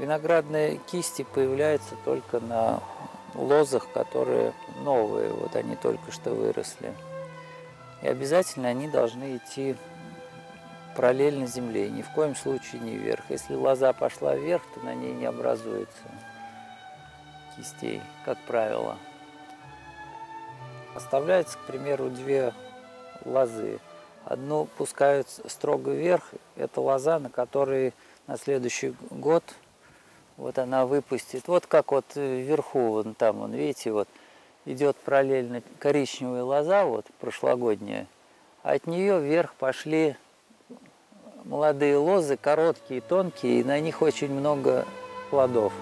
Виноградные кисти появляются только на лозах, которые новые, вот они только что выросли. И обязательно они должны идти параллельно земле, ни в коем случае не вверх. Если лоза пошла вверх, то на ней не образуется кистей, как правило. Оставляется, к примеру, две лозы. Одну пускают строго вверх, это лоза, на которой на следующий год вот она выпустит. Вот как вот вверху, вон там, вон, видите, вот идет параллельно коричневая лоза, вот прошлогодняя, а от нее вверх пошли молодые лозы, короткие, тонкие, и на них очень много плодов.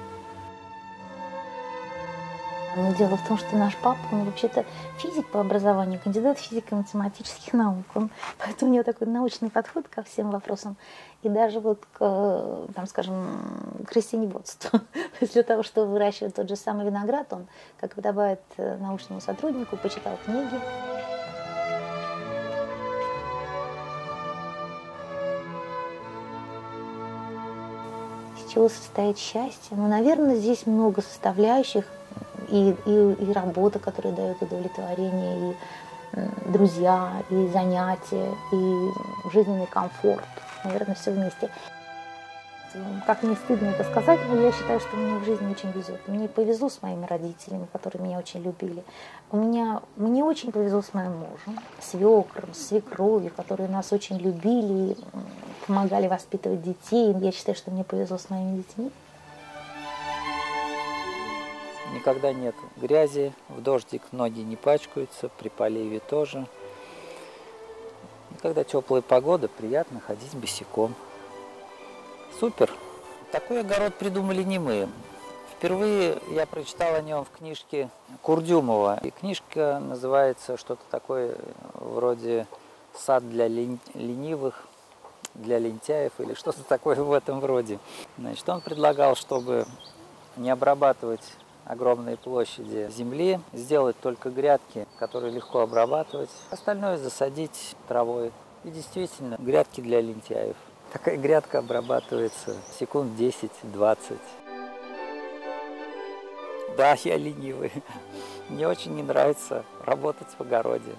Но дело в том, что наш папа, он вообще-то физик по образованию, кандидат физико-математических наук. Поэтому у него такой научный подход ко всем вопросам. И даже вот к, там, скажем, к растениеводству. То есть для того, чтобы выращивать тот же самый виноград, он, как подобает научному сотруднику, почитал книги. Из чего состоит счастье? Ну, наверное, здесь много составляющих. И работа, которая дает удовлетворение, и друзья, и занятия, и жизненный комфорт. Наверное, все вместе. Как мне стыдно это сказать, но я считаю, что мне в жизни очень везет. Мне повезло с моими родителями, которые меня очень любили. Мне очень повезло с моим мужем, свекром, свекровью, которые нас очень любили, помогали воспитывать детей. Я считаю, что мне повезло с моими детьми. Никогда нет грязи, в дождик ноги не пачкаются, при поливе тоже. И когда теплая погода, приятно ходить босиком. Супер! Такой огород придумали не мы. Впервые я прочитал о нем в книжке Курдюмова. И книжка называется что-то такое вроде «Сад для ленивых», для лентяев или что-то такое в этом роде. Значит, он предлагал, чтобы не обрабатывать огромные площади земли, сделать только грядки, которые легко обрабатывать, остальное засадить травой. И действительно, грядки для лентяев. Такая грядка обрабатывается секунд 10-20. Да, я ленивый. Мне очень не нравится работать в огороде.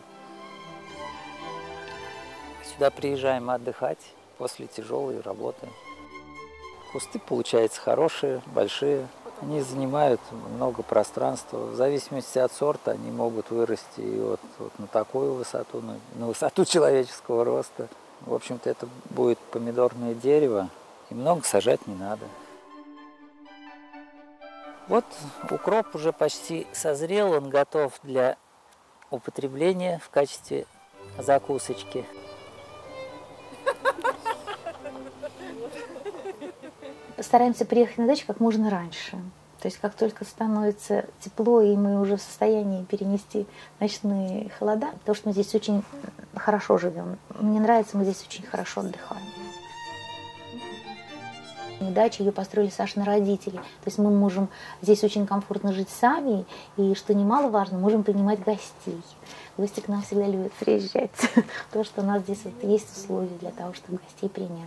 Сюда приезжаем отдыхать после тяжелой работы. Кусты получаются хорошие, большие. Они занимают много пространства. В зависимости от сорта они могут вырасти и вот на такую высоту, на высоту человеческого роста. В общем-то, это будет помидорное дерево, и много сажать не надо. Вот укроп уже почти созрел, он готов для употребления в качестве закусочки. Стараемся приехать на дачу как можно раньше. То есть как только становится тепло, и мы уже в состоянии перенести ночные холода, потому что мы здесь очень хорошо живем. Мне нравится, мы здесь очень хорошо отдыхаем. Дачу ее построили Сашины родители. То есть мы можем здесь очень комфортно жить сами, и, что немаловажно, можем принимать гостей. Гости к нам всегда любят приезжать, потому что у нас здесь вот есть условия для того, чтобы гостей принять.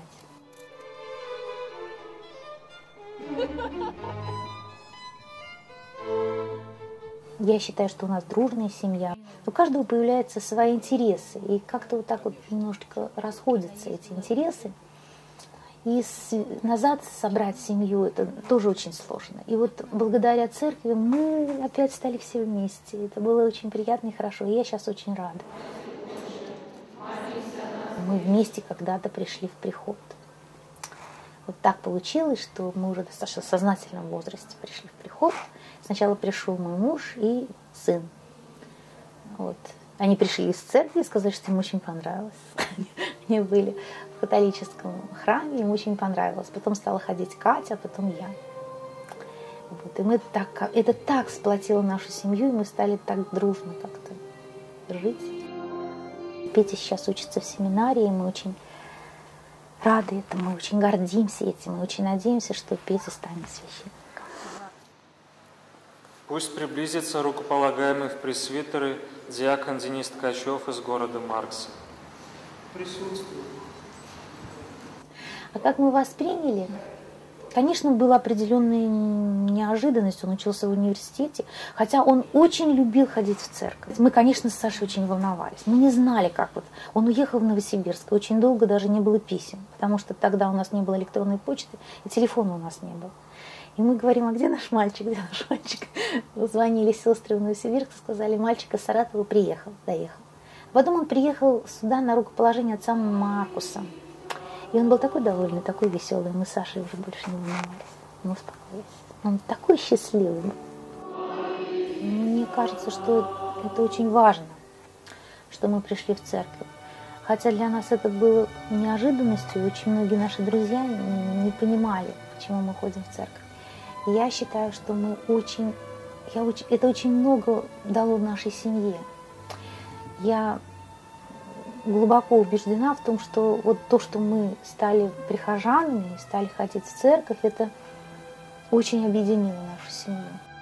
Я считаю, что у нас дружная семья. У каждого появляются свои интересы. И как-то вот так вот немножечко расходятся эти интересы. И назад собрать семью, это тоже очень сложно. И вот благодаря церкви мы опять стали все вместе. Это было очень приятно и хорошо. И я сейчас очень рада. Мы вместе когда-то пришли в приход. Вот так получилось, что мы уже в достаточно сознательном возрасте пришли в приход. Сначала пришел мой муж и сын. Вот. Они пришли из церкви и сказали, что им очень понравилось. Они были в католическом храме, им очень понравилось. Потом стала ходить Катя, а потом я. Вот. И это так сплотило нашу семью, и мы стали так дружно как-то жить. Петя сейчас учится в семинарии, и мы очень рады этому, мы очень гордимся этим, мы очень надеемся, что Петя станет священником. Пусть приблизится рукополагаемый в пресвитеры диакон Денис Ткачев из города Маркса. Присутствует. А как мы вас приняли? Конечно, была определенная неожиданность, он учился в университете, хотя он очень любил ходить в церковь. Мы, конечно, с Сашей очень волновались. Мы не знали, как вот. Он уехал в Новосибирск, и очень долго даже не было писем, потому что тогда у нас не было электронной почты, и телефона у нас не было. И мы говорим, а где наш мальчик, где наш мальчик? Звонили сестры в Новосибирск, сказали, мальчик из Саратова приехал, доехал. Потом он приехал сюда на рукоположение отца Маркуса. И он был такой довольный, такой веселый. Мы с Сашей уже больше не волновались. Мы успокоились. Он такой счастливый был. Мне кажется, что это очень важно, что мы пришли в церковь. Хотя для нас это было неожиданностью, и очень многие наши друзья не понимали, почему мы ходим в церковь. И я считаю, что это очень много дало нашей семье. Я глубоко убеждена в том, что вот то, что мы стали прихожанами, стали ходить в церковь, это очень объединило нашу семью.